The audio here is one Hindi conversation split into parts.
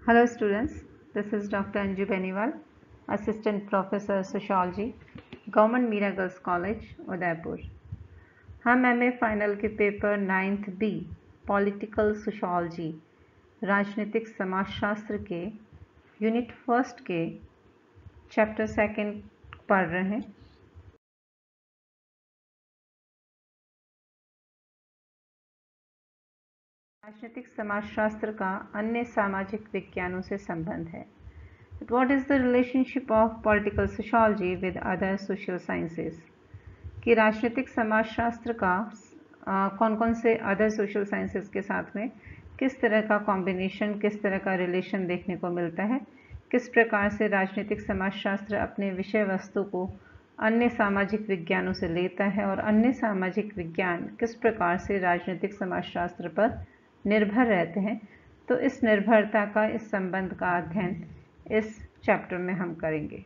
Hello students, this is Dr. Anju Beniwal, Assistant Professor Sociology, Government Mira Girls College, Udaipur. हम एमए फाइनल के paper 9th B political sociology राजनीतिक समाजशास्त्र के यूनिट फर्स्ट के चैप्टर सेकंड पढ़ रहे हैं। राजनीतिक समाजशास्त्र का अन्य सामाजिक विज्ञानों से संबंध है। What is the relationship of political sociology with other social sciences? कि राजनीतिक समाजशास्त्र का कौन कौन से अदर सोशल साइंसेस के साथ में किस तरह का कॉम्बिनेशन, किस तरह का रिलेशन देखने को मिलता है, किस प्रकार से राजनीतिक समाजशास्त्र अपने विषय वस्तु को अन्य सामाजिक विज्ञानों से लेता है और अन्य सामाजिक विज्ञान किस प्रकार से राजनीतिक समाजशास्त्र पर निर्भर रहते हैं। तो इस निर्भरता का, इस संबंध का अध्ययन इस चैप्टर में हम करेंगे।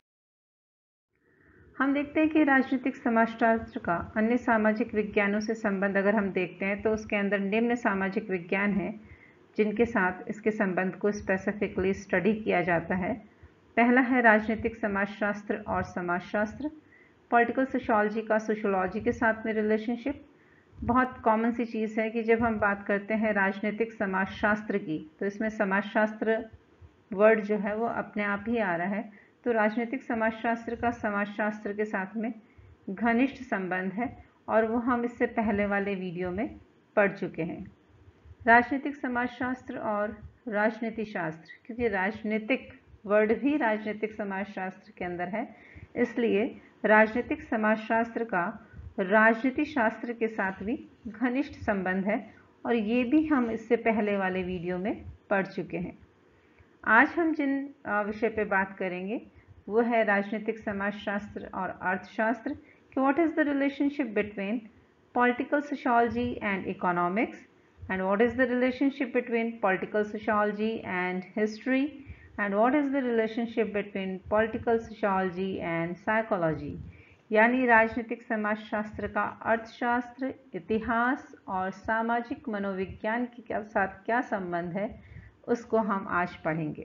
हम देखते हैं कि राजनीतिक समाजशास्त्र का अन्य सामाजिक विज्ञानों से संबंध अगर हम देखते हैं तो उसके अंदर निम्न सामाजिक विज्ञान हैं जिनके साथ इसके संबंध को स्पेसिफिकली स्टडी किया जाता है। पहला है राजनीतिक समाजशास्त्र और समाजशास्त्र। पॉलिटिकल सोशोलॉजी का सोशोलॉजी के साथ में रिलेशनशिप बहुत कॉमन सी चीज़ है कि जब हम बात करते हैं राजनीतिक समाजशास्त्र की तो इसमें समाजशास्त्र वर्ड जो है वो अपने आप ही आ रहा है। तो राजनीतिक समाजशास्त्र का समाजशास्त्र के साथ में घनिष्ठ संबंध है और वो हम इससे पहले वाले वीडियो में पढ़ चुके हैं। राजनीतिक समाजशास्त्र और राजनीति शास्त्र, क्योंकि राजनीतिक वर्ड भी राजनीतिक समाजशास्त्र के अंदर है, इसलिए राजनीतिक समाजशास्त्र का राजनीति शास्त्र के साथ भी घनिष्ठ संबंध है और ये भी हम इससे पहले वाले वीडियो में पढ़ चुके हैं। आज हम जिन विषय पे बात करेंगे वो है राजनीतिक समाजशास्त्र और अर्थशास्त्र कि what is the relationship between political sociology and economics and what is the relationship between political sociology and history and what is the relationship between political sociology and psychology. यानी राजनीतिक समाजशास्त्र का अर्थशास्त्र, इतिहास और सामाजिक मनोविज्ञान के साथ क्या संबंध है उसको हम आज पढ़ेंगे।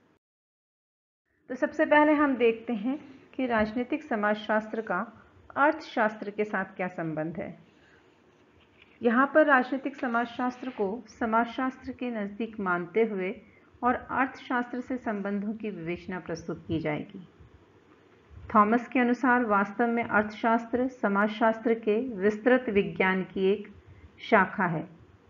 तो सबसे पहले हम देखते हैं कि राजनीतिक समाजशास्त्र का अर्थशास्त्र के साथ क्या संबंध है। यहाँ पर राजनीतिक समाजशास्त्र को समाजशास्त्र के नज़दीक मानते हुए और अर्थशास्त्र से संबंधों की विवेचना प्रस्तुत की जाएगी। थॉमस के अनुसार वास्तव में अर्थशास्त्र समाजशास्त्र के विस्तृत विज्ञान की एक शाखा है।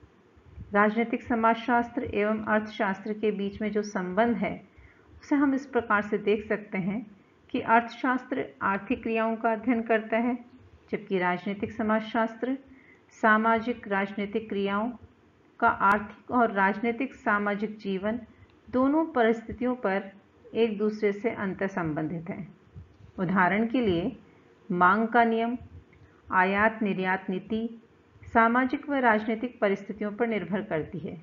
राजनीतिक समाजशास्त्र एवं अर्थशास्त्र के बीच में जो संबंध है उसे हम इस प्रकार से देख सकते हैं कि अर्थशास्त्र आर्थिक क्रियाओं का अध्ययन करता है जबकि राजनीतिक समाजशास्त्र सामाजिक राजनीतिक क्रियाओं का आर्थिक और राजनीतिक सामाजिक जीवन दोनों परिस्थितियों पर एक दूसरे से अंतर संबंधित हैं। उदाहरण के लिए मांग का नियम, आयात निर्यात नीति सामाजिक व राजनीतिक परिस्थितियों पर निर्भर करती है।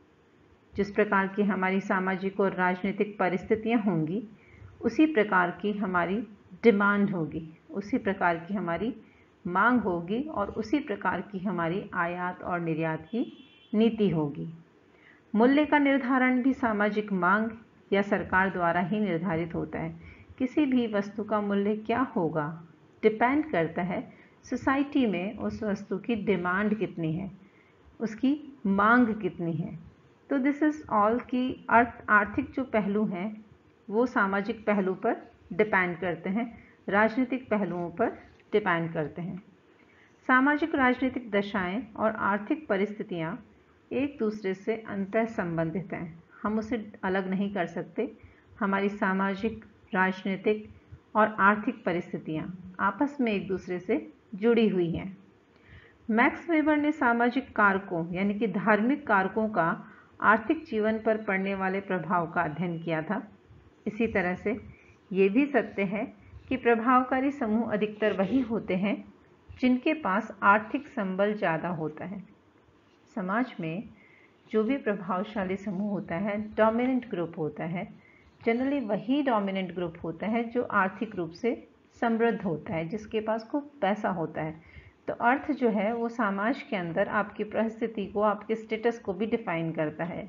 जिस प्रकार की हमारी सामाजिक और राजनीतिक परिस्थितियां होंगी उसी प्रकार की हमारी डिमांड होगी, उसी प्रकार की हमारी मांग होगी और उसी प्रकार की हमारी आयात और निर्यात की नीति होगी। मूल्य का निर्धारण भी सामाजिक मांग या सरकार द्वारा ही निर्धारित होता है। किसी भी वस्तु का मूल्य क्या होगा डिपेंड करता है सोसाइटी में उस वस्तु की डिमांड कितनी है, उसकी मांग कितनी है। तो दिस इज़ ऑल कि आर्थिक जो पहलू हैं वो सामाजिक पहलू पर डिपेंड करते हैं, राजनीतिक पहलुओं पर डिपेंड करते हैं। सामाजिक राजनीतिक दशाएं और आर्थिक परिस्थितियां एक दूसरे से अंतर संबंधित हैं, हम उसे अलग नहीं कर सकते। हमारी सामाजिक राजनीतिक और आर्थिक परिस्थितियां आपस में एक दूसरे से जुड़ी हुई हैं। मैक्स वेबर ने सामाजिक कारकों यानी कि धार्मिक कारकों का आर्थिक जीवन पर पड़ने वाले प्रभाव का अध्ययन किया था। इसी तरह से ये भी सत्य है कि प्रभावकारी समूह अधिकतर वही होते हैं जिनके पास आर्थिक संबल ज़्यादा होता है। समाज में जो भी प्रभावशाली समूह होता है, डोमिनेंट ग्रुप होता है, जनरली वही डोमिनेंट ग्रुप होता है जो आर्थिक रूप से समृद्ध होता है, जिसके पास खूब पैसा होता है। तो अर्थ जो है वो समाज के अंदर आपकी परिस्थिति को, आपके स्टेटस को भी डिफाइन करता है।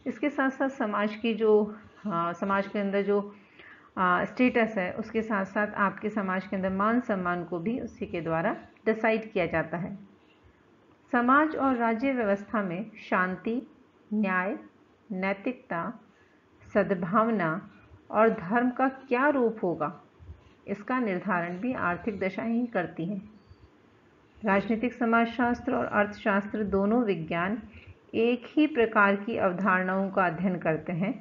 इसके साथ साथ समाज की जो समाज के अंदर जो स्टेटस है, उसके साथ साथ आपके समाज के अंदर मान सम्मान को भी उसी के द्वारा डिसाइड किया जाता है। समाज और राज्य व्यवस्था में शांति, न्याय, नैतिकता, सद्भावना और धर्म का क्या रूप होगा, इसका निर्धारण भी आर्थिक दशा ही करती है। राजनीतिक समाजशास्त्र और अर्थशास्त्र दोनों विज्ञान एक ही प्रकार की अवधारणाओं का अध्ययन करते हैं,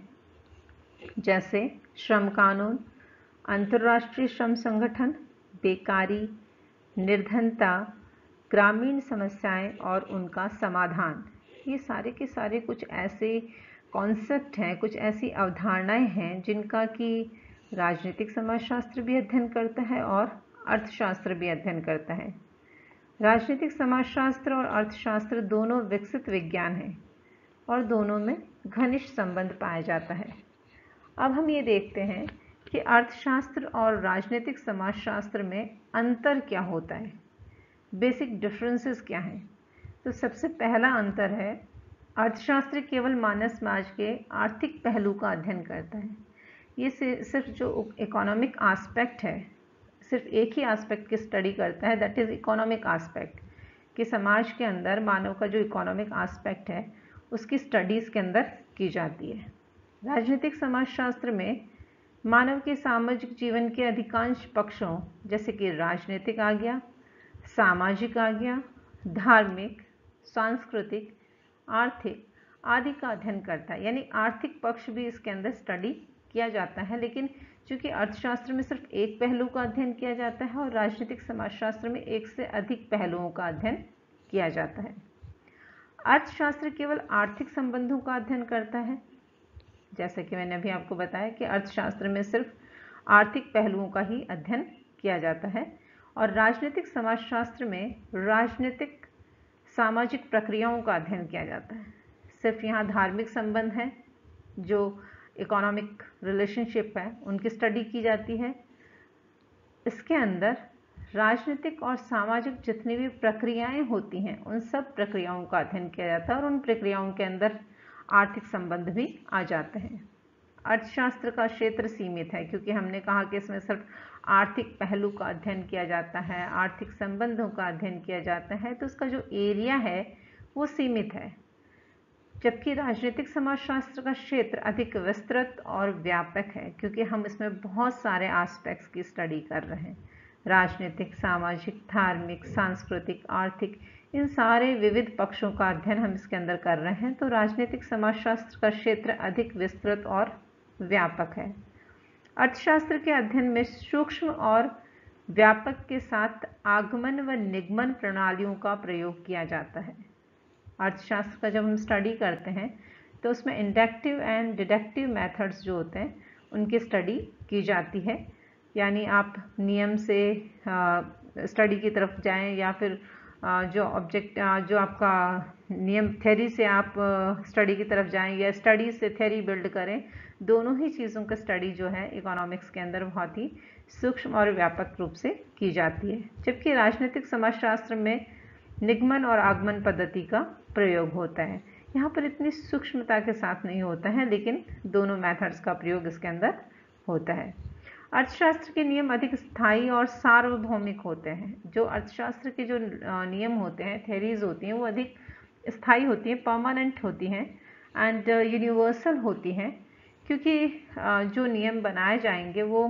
जैसे श्रम कानून, अंतर्राष्ट्रीय श्रम संगठन, बेकारी, निर्धनता, ग्रामीण समस्याएं और उनका समाधान। ये सारे के सारे कुछ ऐसे कॉन्सेप्ट हैं, कुछ ऐसी अवधारणाएं हैं जिनका कि राजनीतिक समाजशास्त्र भी अध्ययन करता है और अर्थशास्त्र भी अध्ययन करता है। राजनीतिक समाजशास्त्र और अर्थशास्त्र दोनों विकसित विज्ञान हैं और दोनों में घनिष्ठ संबंध पाया जाता है। अब हम ये देखते हैं कि अर्थशास्त्र और राजनीतिक समाजशास्त्र में अंतर क्या होता है, बेसिक डिफरेंसेस क्या हैं। तो सबसे पहला अंतर है, अर्थशास्त्र केवल मानव समाज के आर्थिक पहलू का अध्ययन करता है। ये सिर्फ जो इकोनॉमिक एस्पेक्ट है, सिर्फ एक ही एस्पेक्ट की स्टडी करता है, दैट इज़ इकोनॉमिक एस्पेक्ट, कि समाज के अंदर मानव का जो इकोनॉमिक एस्पेक्ट है उसकी स्टडीज़ के अंदर की जाती है। राजनीतिक समाजशास्त्र में मानव के सामाजिक जीवन के अधिकांश पक्षों, जैसे कि राजनीतिक आ गया, सामाजिक आ गया, धार्मिक, सांस्कृतिक, आर्थिक आदि का अध्ययन करता है। यानी आर्थिक पक्ष भी इसके अंदर स्टडी किया जाता है, लेकिन चूंकि अर्थशास्त्र में सिर्फ एक पहलू का अध्ययन किया जाता है और राजनीतिक समाजशास्त्र में एक से अधिक पहलुओं का अध्ययन किया जाता है। अर्थशास्त्र केवल आर्थिक संबंधों का अध्ययन करता है, जैसे कि मैंने अभी आपको बताया कि अर्थशास्त्र में सिर्फ आर्थिक पहलुओं का ही अध्ययन किया जाता है, और राजनीतिक समाजशास्त्र में राजनीतिक सामाजिक प्रक्रियाओं का अध्ययन किया जाता है। सिर्फ यहाँ धार्मिक संबंध है, जो इकोनॉमिक रिलेशनशिप है, उनकी स्टडी की जाती है। इसके अंदर राजनीतिक और सामाजिक जितनी भी प्रक्रियाएं होती हैं, उन सब प्रक्रियाओं का अध्ययन किया जाता है और उन प्रक्रियाओं के अंदर आर्थिक संबंध भी आ जाते हैं। अर्थशास्त्र का क्षेत्र सीमित है, क्योंकि हमने कहा कि इसमें सिर्फ आर्थिक पहलू का अध्ययन किया जाता है, आर्थिक संबंधों का अध्ययन किया जाता है, तो उसका जो एरिया है वो सीमित है। जबकि राजनीतिक समाजशास्त्र का क्षेत्र अधिक विस्तृत और व्यापक है, क्योंकि हम इसमें बहुत सारे एस्पेक्ट्स की स्टडी कर रहे हैं। राजनीतिक, सामाजिक, धार्मिक, सांस्कृतिक, आर्थिक, इन सारे विविध पक्षों का अध्ययन हम इसके अंदर कर रहे हैं। तो राजनीतिक समाजशास्त्र का क्षेत्र अधिक विस्तृत और व्यापक है। अर्थशास्त्र के अध्ययन में सूक्ष्म और व्यापक के साथ आगमन व निगमन प्रणालियों का प्रयोग किया जाता है। अर्थशास्त्र का जब हम स्टडी करते हैं तो उसमें इंडक्टिव एंड डिडक्टिव मेथड्स जो होते हैं उनकी स्टडी की जाती है। यानी आप नियम से स्टडी की तरफ जाएं, या फिर जो आपका नियम थ्योरी से आप स्टडी की तरफ जाएं, या स्टडी से थ्योरी बिल्ड करें, दोनों ही चीज़ों का स्टडी जो है इकोनॉमिक्स के अंदर बहुत ही सूक्ष्म और व्यापक रूप से की जाती है। जबकि राजनीतिक समाजशास्त्र में निगमन और आगमन पद्धति का प्रयोग होता है। यहाँ पर इतनी सूक्ष्मता के साथ नहीं होता है, लेकिन दोनों मेथड्स का प्रयोग इसके अंदर होता है। अर्थशास्त्र के नियम अधिक स्थायी और सार्वभौमिक होते हैं। जो अर्थशास्त्र के जो नियम होते हैं, थ्योरीज होती हैं, वो अधिक स्थायी होती हैं, परमानेंट होती हैं एंड यूनिवर्सल होती हैं, क्योंकि जो नियम बनाए जाएंगे वो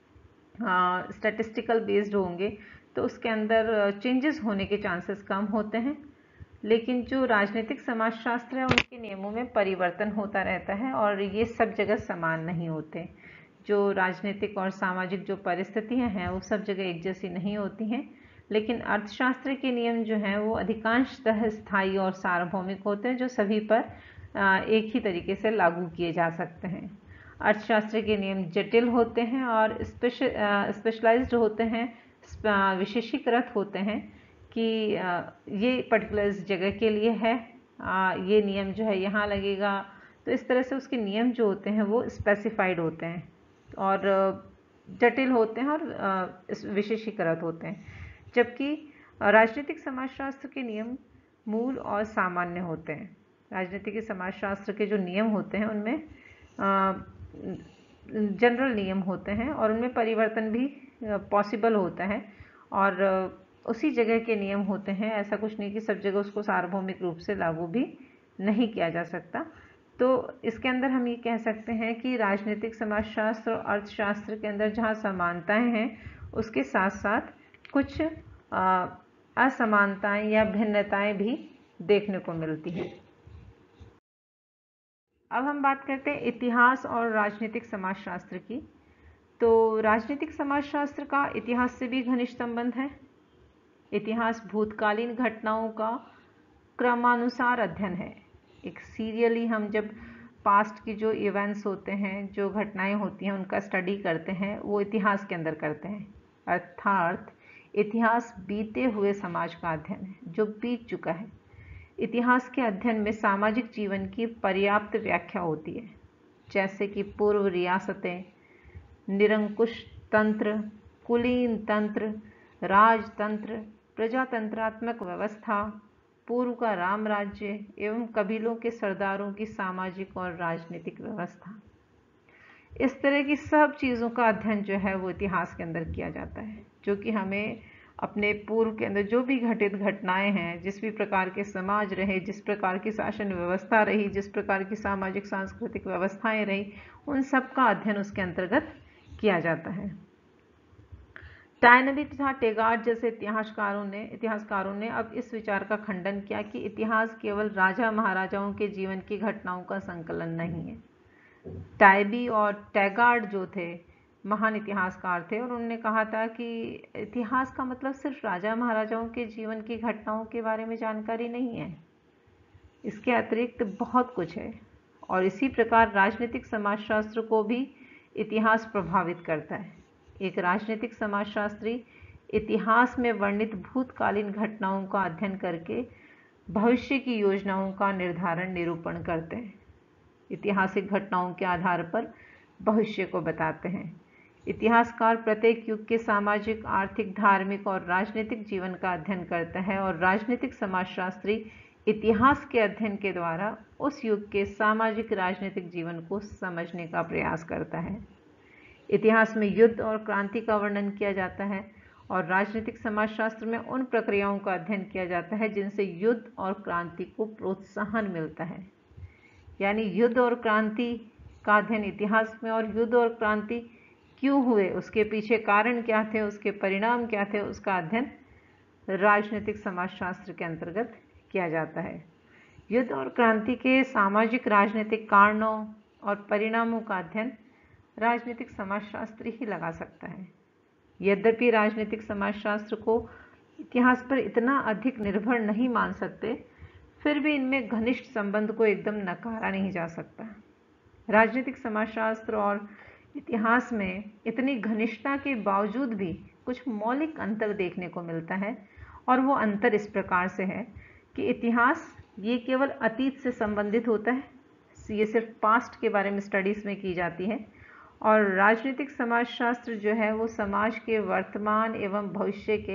स्टैटिस्टिकल बेस्ड होंगे, तो उसके अंदर चेंजेस होने के चांसेस कम होते हैं। लेकिन जो राजनीतिक समाजशास्त्र है उनके नियमों में परिवर्तन होता रहता है और ये सब जगह समान नहीं होते। जो राजनीतिक और सामाजिक जो परिस्थितियां हैं वो सब जगह एक जैसी नहीं होती हैं, लेकिन अर्थशास्त्र के नियम जो हैं वो अधिकांशतः स्थायी और सार्वभौमिक होते हैं, जो सभी पर एक ही तरीके से लागू किए जा सकते हैं। अर्थशास्त्र के नियम जटिल होते हैं और स्पेशलाइज्ड होते हैं, विशेषीकृत होते हैं कि ये पर्टिकुलर इस जगह के लिए है, ये नियम जो है यहाँ लगेगा। तो इस तरह से उसके नियम जो होते हैं वो स्पेसिफाइड होते हैं और जटिल होते हैं और विशेषीकृत होते हैं। जबकि राजनीतिक समाजशास्त्र के नियम मूल और सामान्य होते हैं। राजनीतिक समाजशास्त्र के जो नियम होते हैं उनमें जनरल नियम होते हैं और उनमें परिवर्तन भी पॉसिबल होता है और उसी जगह के नियम होते हैं। ऐसा कुछ नहीं कि सब जगह उसको सार्वभौमिक रूप से लागू भी नहीं किया जा सकता। तो इसके अंदर हम ये कह सकते हैं कि राजनीतिक समाजशास्त्र और अर्थशास्त्र के अंदर जहाँ समानताएं हैं उसके साथ साथ कुछ असमानताएं या भिन्नताएं भी देखने को मिलती हैं। अब हम बात करते हैं इतिहास और राजनीतिक समाजशास्त्र की। तो राजनीतिक समाजशास्त्र का इतिहास से भी घनिष्ठ संबंध है। इतिहास भूतकालीन घटनाओं का क्रमानुसार अध्ययन है। एक सीरियली हम जब पास्ट की जो इवेंट्स होते हैं, जो घटनाएं होती हैं, उनका स्टडी करते हैं, वो इतिहास के अंदर करते हैं। अर्थात इतिहास बीते हुए समाज का अध्ययन है, जो बीत चुका है। इतिहास के अध्ययन में सामाजिक जीवन की पर्याप्त व्याख्या होती है, जैसे कि पूर्व रियासतें, निरंकुश तंत्र, कुलीन तंत्र, राजतंत्र, प्रजातंत्रात्मक व्यवस्था, पूर्व का राम राज्य एवं कबीलों के सरदारों की सामाजिक और राजनीतिक व्यवस्था। इस तरह की सब चीज़ों का अध्ययन जो है वो इतिहास के अंदर किया जाता है, जो कि हमें अपने पूर्व के अंदर जो भी घटित घटनाएं हैं, जिस भी प्रकार के समाज रहे, जिस प्रकार की शासन व्यवस्था रही, जिस प्रकार की सामाजिक सांस्कृतिक व्यवस्थाएं रही, उन सब का अध्ययन उसके अंतर्गत किया जाता है। टायनबी तथा टेगार्ड जैसे इतिहासकारों ने अब इस विचार का खंडन किया कि इतिहास केवल राजा महाराजाओं के जीवन की घटनाओं का संकलन नहीं है। टायबी और टैगार्ड जो थे महान इतिहासकार थे और उन्होंने कहा था कि इतिहास का मतलब सिर्फ राजा महाराजाओं के जीवन की घटनाओं के बारे में जानकारी नहीं है, इसके अतिरिक्त बहुत कुछ है। और इसी प्रकार राजनीतिक समाजशास्त्र को भी इतिहास प्रभावित करता है। एक राजनीतिक समाजशास्त्री इतिहास में वर्णित भूतकालीन घटनाओं का अध्ययन करके भविष्य की योजनाओं का निरूपण करते हैं। ऐतिहासिक घटनाओं के आधार पर भविष्य को बताते हैं। इतिहासकार प्रत्येक युग के सामाजिक, आर्थिक, धार्मिक और राजनीतिक जीवन का अध्ययन करता है और राजनीतिक समाजशास्त्री इतिहास के अध्ययन के द्वारा उस युग के सामाजिक राजनीतिक जीवन को समझने का प्रयास करता है। इतिहास में युद्ध और क्रांति का वर्णन किया जाता है और राजनीतिक समाजशास्त्र में उन प्रक्रियाओं का अध्ययन किया जाता है जिनसे युद्ध और क्रांति को प्रोत्साहन मिलता है। यानी युद्ध और क्रांति का अध्ययन इतिहास में, और युद्ध और क्रांति क्यों हुए, उसके पीछे कारण क्या थे, उसके परिणाम क्या थे, उसका अध्ययन राजनीतिक समाजशास्त्र के अंतर्गत किया जाता है। युद्ध और क्रांति के सामाजिक राजनीतिक कारणों और परिणामों का अध्ययन राजनीतिक समाजशास्त्र ही लगा सकता है। यद्यपि राजनीतिक समाजशास्त्र को इतिहास पर इतना अधिक निर्भर नहीं मान सकते, फिर भी इनमें घनिष्ठ संबंध को एकदम नकारा नहीं जा सकता। राजनीतिक समाजशास्त्र और इतिहास में इतनी घनिष्ठता के बावजूद भी कुछ मौलिक अंतर देखने को मिलता है, और वो अंतर इस प्रकार से है कि इतिहास ये केवल अतीत से संबंधित होता है, ये सिर्फ पास्ट के बारे में स्टडीज़ में की जाती है, और राजनीतिक समाजशास्त्र जो है वो समाज के वर्तमान एवं भविष्य के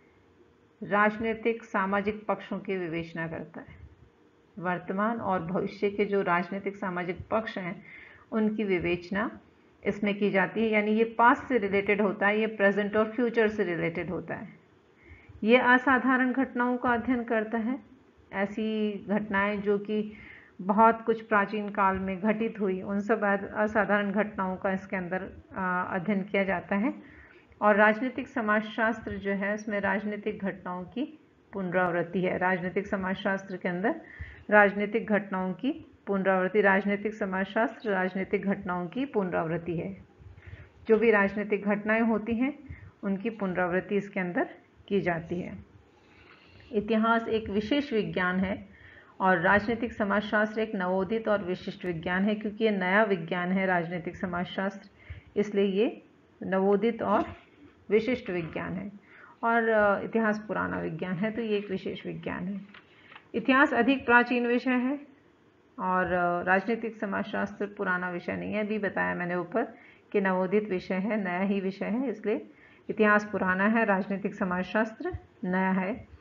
राजनीतिक सामाजिक पक्षों की विवेचना करता है। वर्तमान और भविष्य के जो राजनीतिक सामाजिक पक्ष हैं उनकी विवेचना इसमें की जाती है। यानी ये पास्ट से रिलेटेड होता है, ये प्रेजेंट और फ्यूचर से रिलेटेड होता है। ये असाधारण घटनाओं का अध्ययन करता है, ऐसी घटनाएं जो कि बहुत कुछ प्राचीन काल में घटित हुई, उन सब असाधारण घटनाओं का इसके अंदर अध्ययन किया जाता है। और राजनीतिक समाजशास्त्र जो है उसमें राजनीतिक घटनाओं की पुनरावृत्ति है। राजनीतिक समाजशास्त्र के अंदर राजनीतिक घटनाओं की पुनरावृत्ति, राजनीतिक समाजशास्त्र राजनीतिक घटनाओं की पुनरावृत्ति है। जो भी राजनीतिक घटनाएं होती हैं उनकी पुनरावृत्ति इसके अंदर की जाती है। इतिहास एक विशेष विज्ञान है और राजनीतिक समाजशास्त्र एक नवोदित और विशिष्ट विज्ञान है। क्योंकि ये नया विज्ञान है राजनीतिक समाजशास्त्र, इसलिए ये नवोदित और विशिष्ट विज्ञान है। और इतिहास पुराना विज्ञान है, तो ये एक विशेष विज्ञान है। इतिहास अधिक प्राचीन विषय है और राजनीतिक समाजशास्त्र पुराना विषय नहीं है। अभी बताया मैंने ऊपर कि नवोदित विषय है, नया ही विषय है, इसलिए इतिहास पुराना है, राजनीतिक समाजशास्त्र नया है।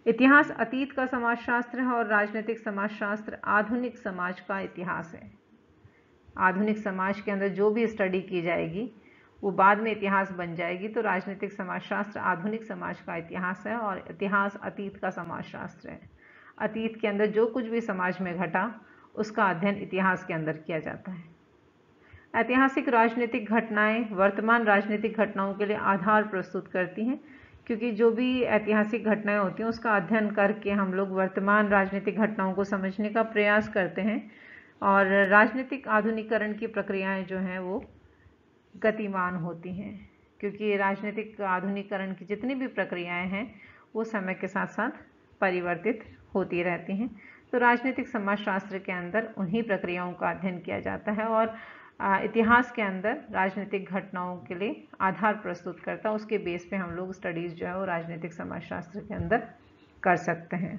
इतिहास अतीत का समाजशास्त्र है और राजनीतिक समाजशास्त्र आधुनिक समाज का इतिहास है। आधुनिक समाज के अंदर जो भी स्टडी की जाएगी वो बाद में इतिहास बन जाएगी। तो राजनीतिक समाजशास्त्र आधुनिक समाज का इतिहास है और इतिहास अतीत का समाजशास्त्र है। अतीत के अंदर जो कुछ भी समाज में घटा उसका अध्ययन इतिहास के अंदर किया जाता है। ऐतिहासिक राजनीतिक घटनाएं वर्तमान राजनीतिक घटनाओं के लिए आधार प्रस्तुत करती हैं, क्योंकि जो भी ऐतिहासिक घटनाएं होती हैं उसका अध्ययन करके हम लोग वर्तमान राजनीतिक घटनाओं को समझने का प्रयास करते हैं और राजनीतिक आधुनिकीकरण की प्रक्रियाएं जो हैं वो गतिमान होती हैं, क्योंकि राजनीतिक आधुनिकीकरण की जितनी भी प्रक्रियाएं हैं वो समय के साथ साथ परिवर्तित होती रहती हैं। तो राजनीतिक समाजशास्त्र के अंदर उन्हीं प्रक्रियाओं का अध्ययन किया जाता है और इतिहास के अंदर राजनीतिक घटनाओं के लिए आधार प्रस्तुत करता है। उसके बेस पे हम लोग स्टडीज़ जो है वो राजनीतिक समाजशास्त्र के अंदर कर सकते हैं।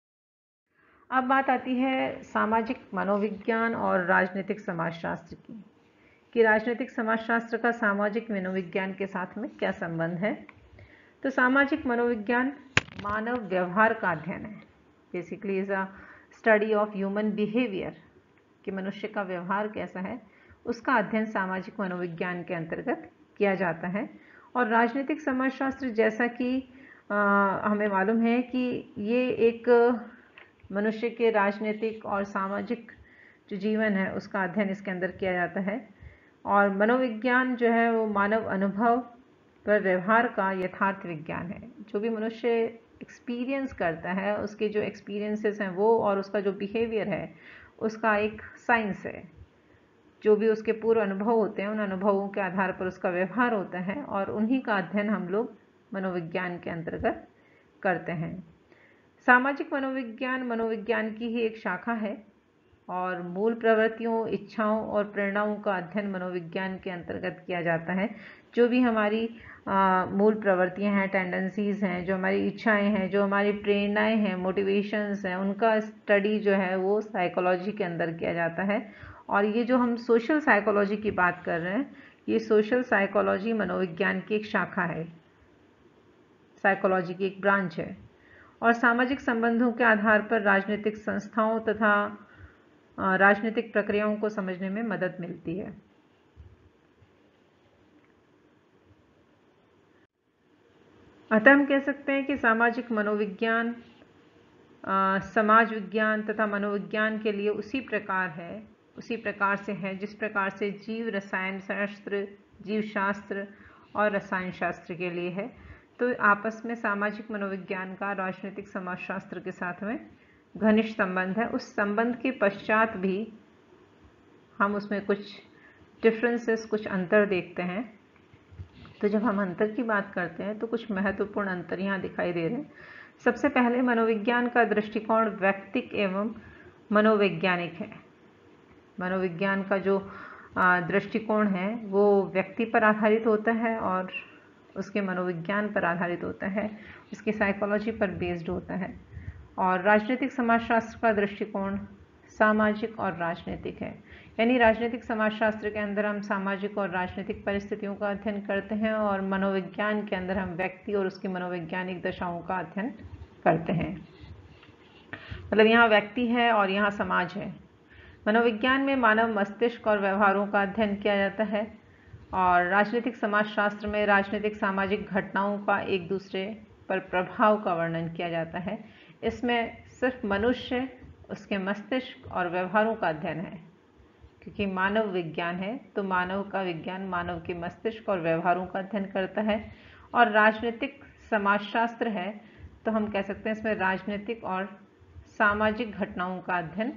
अब बात आती है सामाजिक मनोविज्ञान और राजनीतिक समाजशास्त्र की, कि राजनीतिक समाजशास्त्र का सामाजिक मनोविज्ञान के साथ में क्या संबंध है। तो सामाजिक मनोविज्ञान मानव व्यवहार का अध्ययन है। Basically is a study of human behaviour, कि मनुष्य का व्यवहार कैसा है, उसका अध्ययन सामाजिक मनोविज्ञान के अंतर्गत किया जाता है। और राजनीतिक समाजशास्त्र, जैसा कि हमें मालूम है कि ये एक मनुष्य के राजनीतिक और सामाजिक जो जीवन है उसका अध्ययन इसके अंदर किया जाता है। और मनोविज्ञान जो है वो मानव अनुभव पर व्यवहार का यथार्थ विज्ञान है। जो भी मनुष्य एक्सपीरियंस करता है उसके जो एक्सपीरियंसेस हैं वो और उसका जो बिहेवियर है उसका एक साइंस है। जो भी उसके पूर्व अनुभव होते हैं उन अनुभवों के आधार पर उसका व्यवहार होता है और उन्हीं का अध्ययन हम लोग मनोविज्ञान के अंतर्गत करते हैं। सामाजिक मनोविज्ञान मनोविज्ञान की ही एक शाखा है और मूल प्रवृत्तियों, इच्छाओं और प्रेरणाओं का अध्ययन मनोविज्ञान के अंतर्गत किया जाता है। जो भी हमारी मूल प्रवृत्तियां हैं, टेंडेंसीज हैं, जो हमारी इच्छाएं हैं, जो हमारी प्रेरणाएं हैं, मोटिवेशंस हैं, उनका स्टडी जो है वो साइकोलॉजी के अंदर किया जाता है। और ये जो हम सोशल साइकोलॉजी की बात कर रहे हैं, ये सोशल साइकोलॉजी मनोविज्ञान की एक शाखा है, साइकोलॉजी की एक ब्रांच है। और सामाजिक संबंधों के आधार पर राजनीतिक संस्थाओं तथा राजनीतिक प्रक्रियाओं को समझने में मदद मिलती है। अतः हम कह सकते हैं कि सामाजिक मनोविज्ञान समाज विज्ञान तथा मनोविज्ञान के लिए उसी प्रकार से है जिस प्रकार से जीव रसायन शास्त्र, जीव शास्त्र और रसायन शास्त्र के लिए है। तो आपस में सामाजिक मनोविज्ञान का राजनीतिक समाजशास्त्र के साथ में घनिष्ठ संबंध है। उस संबंध के पश्चात भी हम उसमें कुछ डिफरेंसेस, कुछ अंतर देखते हैं। तो जब हम अंतर की बात करते हैं तो कुछ महत्वपूर्ण अंतर यहाँ दिखाई दे रहे हैं। सबसे पहले मनोविज्ञान का दृष्टिकोण व्यक्तिक एवं मनोवैज्ञानिक है। मनोविज्ञान का जो दृष्टिकोण है वो व्यक्ति पर आधारित होता है और उसके मनोविज्ञान पर आधारित होता है, उसकी साइकोलॉजी पर बेस्ड होता है। और राजनीतिक समाजशास्त्र का दृष्टिकोण सामाजिक और राजनीतिक है, यानी राजनीतिक समाजशास्त्र के अंदर हम सामाजिक और राजनीतिक परिस्थितियों का अध्ययन करते हैं और मनोविज्ञान के अंदर हम व्यक्ति और उसकी मनोवैज्ञानिक दशाओं का अध्ययन करते हैं। मतलब यहाँ व्यक्ति है और यहाँ समाज है। मनोविज्ञान में मानव मस्तिष्क और व्यवहारों का अध्ययन किया जाता है और राजनीतिक समाजशास्त्र में राजनीतिक सामाजिक घटनाओं का एक दूसरे पर प्रभाव का वर्णन किया जाता है। इसमें सिर्फ मनुष्य, उसके मस्तिष्क और व्यवहारों का अध्ययन है, क्योंकि मानव विज्ञान है तो मानव का विज्ञान मानव के मस्तिष्क और व्यवहारों का अध्ययन करता है। और राजनीतिक समाजशास्त्र है तो हम कह सकते हैं इसमें राजनीतिक और सामाजिक घटनाओं का अध्ययन,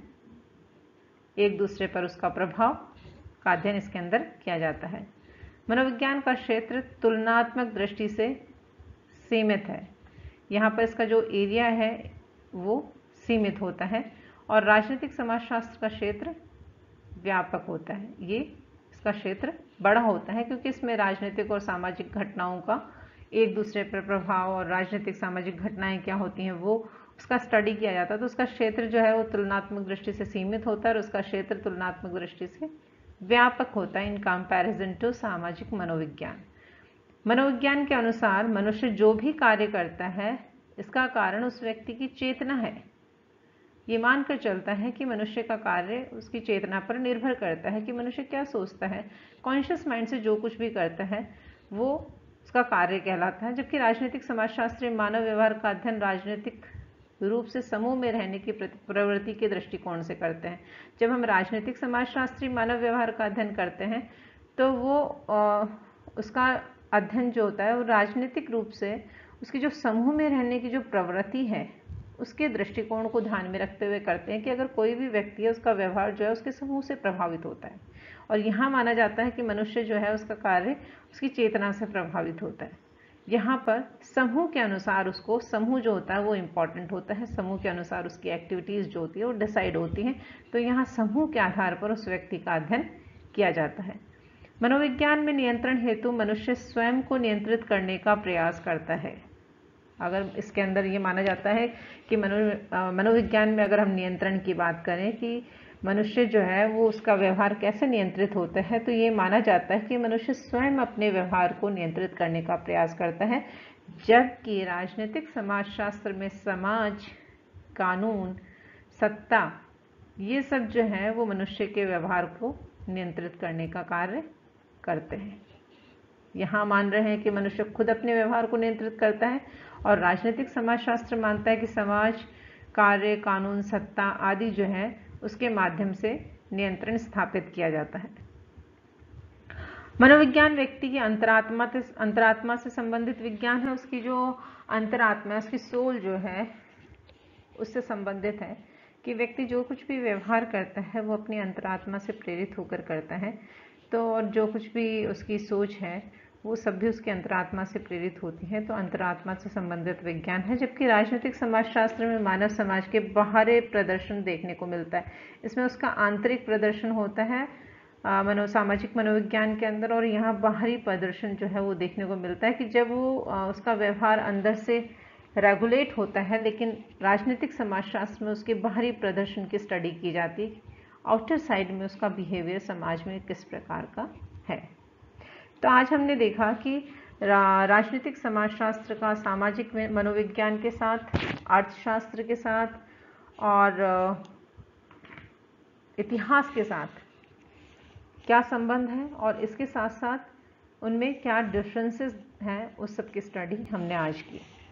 एक दूसरे पर उसका प्रभाव का अध्ययन इसके अंदर किया जाता है। मनोविज्ञान का क्षेत्र तुलनात्मक दृष्टि से सीमित है। यहाँ पर इसका जो एरिया है वो सीमित होता है और राजनीतिक समाजशास्त्र का क्षेत्र व्यापक होता है। ये इसका क्षेत्र बड़ा होता है क्योंकि इसमें राजनीतिक और सामाजिक घटनाओं का एक दूसरे पर प्रभाव और राजनीतिक सामाजिक घटनाएं क्या होती हैं वो उसका स्टडी किया जाता है। तो उसका क्षेत्र जो है वो तुलनात्मक दृष्टि से सीमित होता है और उसका क्षेत्र तुलनात्मक दृष्टि से व्यापक होता है इन कंपैरिजन टू सामाजिक मनोविज्ञान। मनोविज्ञान के अनुसार मनुष्य जो भी कार्य करता है इसका कारण उस व्यक्ति की चेतना है। ये मानकर चलता है कि मनुष्य का कार्य उसकी चेतना पर निर्भर करता है कि मनुष्य क्या सोचता है। कॉन्शियस माइंड से जो कुछ भी करता है वो उसका कार्य कहलाता है। जबकि राजनीतिक समाजशास्त्री मानव व्यवहार का अध्ययन राजनीतिक रूप से समूह में रहने की प्रवृत्ति के दृष्टिकोण से करते हैं। जब हम राजनीतिक समाजशास्त्री मानव व्यवहार का अध्ययन करते हैं तो वो उसका अध्ययन जो होता है वो राजनीतिक रूप से उसकी जो समूह में रहने की जो प्रवृत्ति है उसके दृष्टिकोण को ध्यान में रखते हुए करते हैं कि अगर कोई भी व्यक्ति है उसका व्यवहार जो है उसके समूह से प्रभावित होता है। और यहाँ माना जाता है कि मनुष्य जो है उसका कार्य उसकी चेतना से प्रभावित होता है। यहाँ पर समूह के अनुसार उसको, समूह जो होता है वो इम्पॉर्टेंट होता है, समूह के अनुसार उसकी एक्टिविटीज़ जो होती है वो डिसाइड होती हैं। तो यहाँ समूह के आधार पर उस व्यक्ति का अध्ययन किया जाता है। मनोविज्ञान में नियंत्रण हेतु मनुष्य स्वयं को नियंत्रित करने का प्रयास करता है। अगर इसके अंदर ये माना जाता है कि मनोविज्ञान में अगर हम नियंत्रण की बात करें कि मनुष्य जो है वो उसका व्यवहार कैसे नियंत्रित होता है, तो ये माना जाता है कि मनुष्य स्वयं अपने व्यवहार को नियंत्रित करने का प्रयास करता है। जबकि राजनीतिक समाजशास्त्र में समाज, कानून, सत्ता, ये सब जो है वो मनुष्य के व्यवहार को नियंत्रित करने का कार्य करते हैं। यहाँ मान रहे हैं कि मनुष्य खुद अपने व्यवहार को नियंत्रित करता है और राजनीतिक समाजशास्त्र मानता है कि समाज, कार्य, कानून, सत्ता आदि जो है उसके माध्यम से नियंत्रण स्थापित किया जाता है। मनोविज्ञान व्यक्ति की अंतरात्मा से संबंधित विज्ञान है। उसकी जो अंतरात्मा, उसकी सोल जो है उससे संबंधित है कि व्यक्ति जो कुछ भी व्यवहार करता है वो अपनी अंतरात्मा से प्रेरित होकर करता है। तो और जो कुछ भी उसकी सोच है वो सब भी उसकी अंतरात्मा से प्रेरित होती है। तो अंतरात्मा से संबंधित विज्ञान है। जबकि राजनीतिक समाजशास्त्र में मानव समाज के बाहरी प्रदर्शन देखने को मिलता है। इसमें उसका आंतरिक प्रदर्शन होता है सामाजिक मनोविज्ञान के अंदर, और यहाँ बाहरी प्रदर्शन जो है वो देखने को मिलता है कि जब वो उसका व्यवहार अंदर से रेगुलेट होता है, लेकिन राजनीतिक समाजशास्त्र में उसके बाहरी प्रदर्शन की स्टडी की जाती है, आउटर साइड में उसका बिहेवियर समाज में किस प्रकार का है। तो आज हमने देखा कि राजनीतिक समाजशास्त्र का सामाजिक मनोविज्ञान के साथ, अर्थशास्त्र के साथ और इतिहास के साथ क्या संबंध है, और इसके साथ साथ उनमें क्या डिफरेंसेस हैं, उस सब की स्टडी हमने आज की।